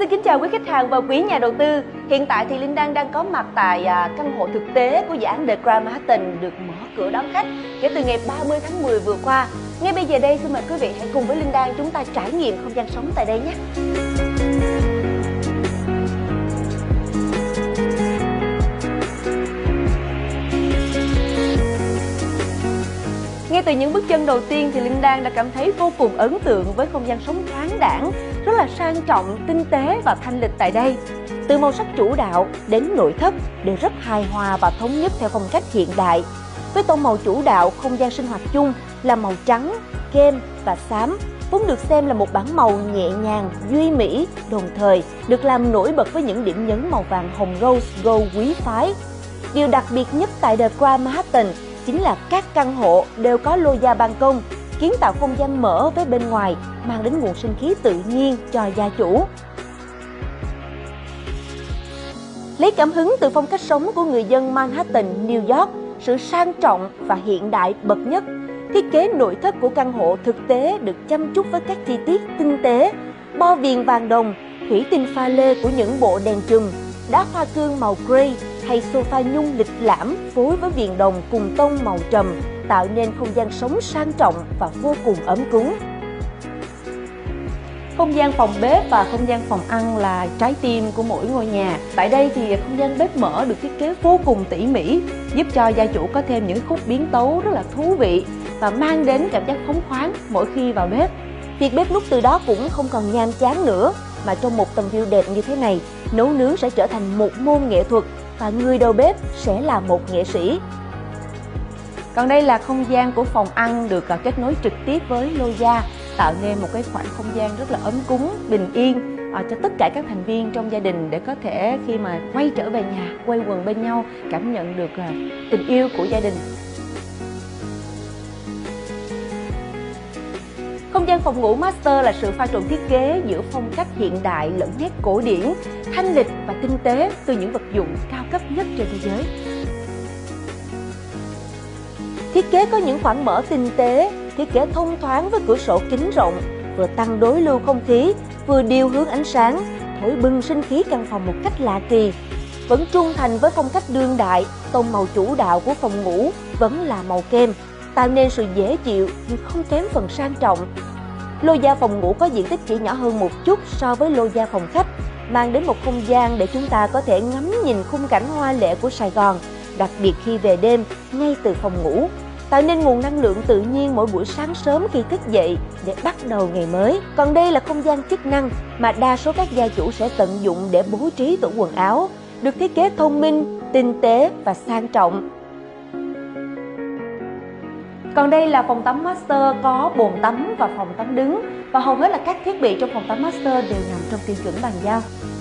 Xin kính chào quý khách hàng và quý nhà đầu tư. Hiện tại thì Linh đang có mặt tại căn hộ thực tế của dự án The Crown Manhattan được mở cửa đón khách kể từ ngày 30 tháng 10 vừa qua. Ngay bây giờ đây xin mời quý vị hãy cùng với Linh chúng ta trải nghiệm không gian sống tại đây nhé. Ngay từ những bước chân đầu tiên thì Linh đã cảm thấy vô cùng ấn tượng với không gian sống thoáng đãng, rất là sang trọng, tinh tế và thanh lịch tại đây. Từ màu sắc chủ đạo đến nội thất đều rất hài hòa và thống nhất theo phong cách hiện đại. Với tông màu chủ đạo, không gian sinh hoạt chung là màu trắng, kem và xám, vốn được xem là một bảng màu nhẹ nhàng, duy mỹ, đồng thời được làm nổi bật với những điểm nhấn màu vàng hồng rose gold quý phái. Điều đặc biệt nhất tại The Crown Manhattan chính là các căn hộ đều có lô gia ban công, kiến tạo không gian mở với bên ngoài, mang đến nguồn sinh khí tự nhiên cho gia chủ. Lấy cảm hứng từ phong cách sống của người dân Manhattan, New York, sự sang trọng và hiện đại bậc nhất, thiết kế nội thất của căn hộ thực tế được chăm chút với các chi tiết tinh tế, bo viền vàng đồng, thủy tinh pha lê của những bộ đèn chùm, đá hoa cương màu grey hay sofa nhung lịch lãm phối với viền đồng cùng tông màu trầm, tạo nên không gian sống sang trọng và vô cùng ấm cúng. Không gian phòng bếp và không gian phòng ăn là trái tim của mỗi ngôi nhà. Tại đây thì không gian bếp mở được thiết kế vô cùng tỉ mỉ, giúp cho gia chủ có thêm những khúc biến tấu rất là thú vị và mang đến cảm giác phóng khoáng mỗi khi vào bếp. Việc bếp núc từ đó cũng không còn nhàm chán nữa, mà trong một tầm view đẹp như thế này, nấu nướng sẽ trở thành một môn nghệ thuật và người đầu bếp sẽ là một nghệ sĩ. Còn đây là không gian của phòng ăn được kết nối trực tiếp với lô gia, tạo nên một cái khoảng không gian rất là ấm cúng, bình yên cho tất cả các thành viên trong gia đình để có thể khi mà quay trở về nhà, quây quần bên nhau, cảm nhận được tình yêu của gia đình. Không gian phòng ngủ master là sự pha trộn thiết kế giữa phong cách hiện đại lẫn nét cổ điển, thanh lịch và tinh tế từ những vật dụng cao cấp nhất trên thế giới. Thiết kế có những khoảng mở tinh tế, thiết kế thông thoáng với cửa sổ kính rộng, vừa tăng đối lưu không khí, vừa điều hướng ánh sáng, thổi bừng sinh khí căn phòng một cách lạ kỳ. Vẫn trung thành với phong cách đương đại, tông màu chủ đạo của phòng ngủ vẫn là màu kem, tạo nên sự dễ chịu nhưng không kém phần sang trọng. Lô gia phòng ngủ có diện tích chỉ nhỏ hơn một chút so với lô gia phòng khách, mang đến một không gian để chúng ta có thể ngắm nhìn khung cảnh hoa lệ của Sài Gòn, đặc biệt khi về đêm ngay từ phòng ngủ, tạo nên nguồn năng lượng tự nhiên mỗi buổi sáng sớm khi thức dậy để bắt đầu ngày mới. Còn đây là không gian chức năng mà đa số các gia chủ sẽ tận dụng để bố trí tủ quần áo, được thiết kế thông minh, tinh tế và sang trọng. Còn đây là phòng tắm master có bồn tắm và phòng tắm đứng, và hầu hết là các thiết bị trong phòng tắm master đều nằm trong tiêu chuẩn bàn giao.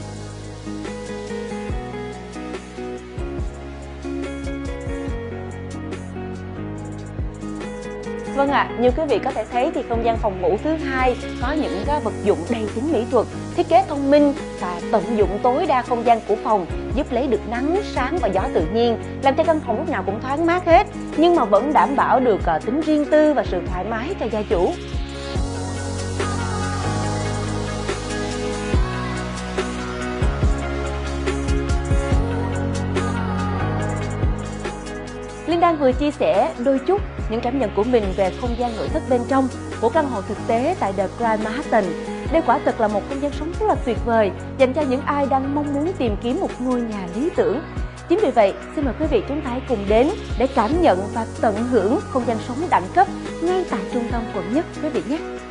Vâng ạ, như quý vị có thể thấy thì không gian phòng ngủ thứ hai có những vật dụng đầy tính mỹ thuật, thiết kế thông minh và tận dụng tối đa không gian của phòng, giúp lấy được nắng, sáng và gió tự nhiên, làm cho căn phòng lúc nào cũng thoáng mát hết, nhưng mà vẫn đảm bảo được tính riêng tư và sự thoải mái cho gia chủ. Linh đang vừa chia sẻ đôi chút những cảm nhận của mình về không gian nội thất bên trong của căn hộ thực tế tại The Crown Manhattan. Đây quả thực là một không gian sống rất là tuyệt vời dành cho những ai đang mong muốn tìm kiếm một ngôi nhà lý tưởng. Chính vì vậy, xin mời quý vị chúng ta hãy cùng đến để cảm nhận và tận hưởng không gian sống đẳng cấp ngay tại trung tâm quận nhất quý vị nhé.